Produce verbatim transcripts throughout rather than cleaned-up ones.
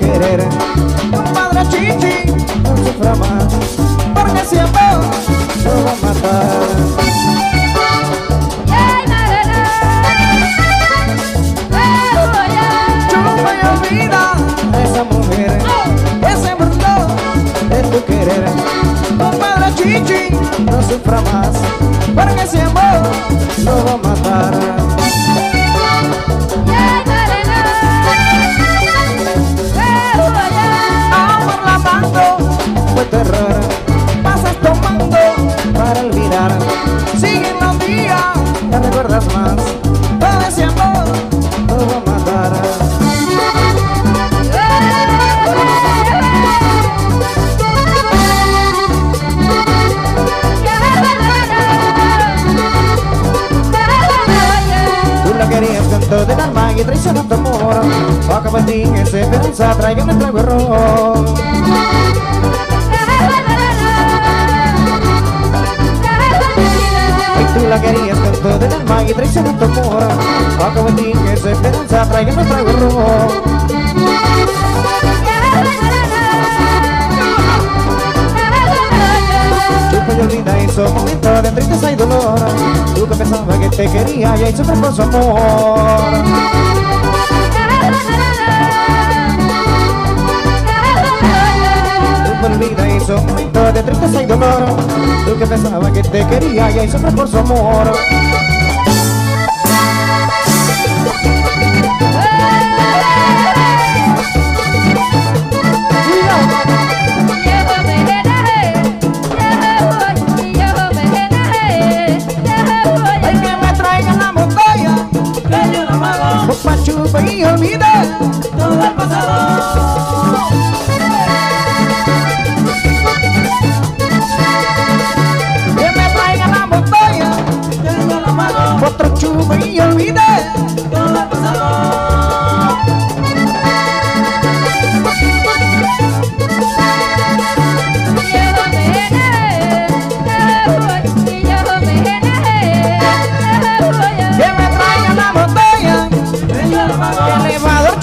querer. Compadre Chichi, no sufra más, porque ese amor lo va a matar. Chupa y olvida a esa mujer que se burló de tu querer. Compadre Chichi, no sufra más, porque ese amor lo va a matar. Fue terror, pasas tomando para olvidar. Siguen los días, no recuerdas más, todo ese amor lo va a matar. Tú la querías con todo el alma y traicionó tu amor. Acaba en ti esa esperanza, traiga un trago error. Tú la querías con todo el alma y traicionó tu amor. Acabo en ti esa esperanza, traiga un trago error. Chupa y olvida esos momentos de tristeza y dolor. Tú que pensabas que te quería y ahí sufres por su amor. Olvida esos momentos de tristeza y dolor. Tú que pensabas que te quería y ahí sufres por su amor. Ay, que me traigan la botella, que yo no me hago. Opa, chupa y olvide todo el pasado. Otro chupa y olvide todo el pasado. Que me traigan la botella, que le va a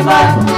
animal.